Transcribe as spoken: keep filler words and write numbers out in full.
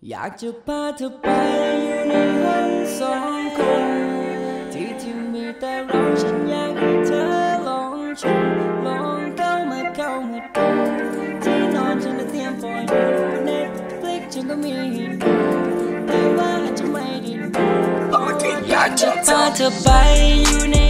อยากจะพาเธอไปอยู่ในห้องสองคนที่ที่มีแต่เราฉันอยากให้เธอลองชมลองเข้ามาเข้ามาดูที่นอนฉันจะเตรียมปล่อยดูเน็ตฟลิกฉันก็มีให้ดูแต่ว่าอาจจะไม่ได้ดูอยากจะพาเธอไปอยู่ใน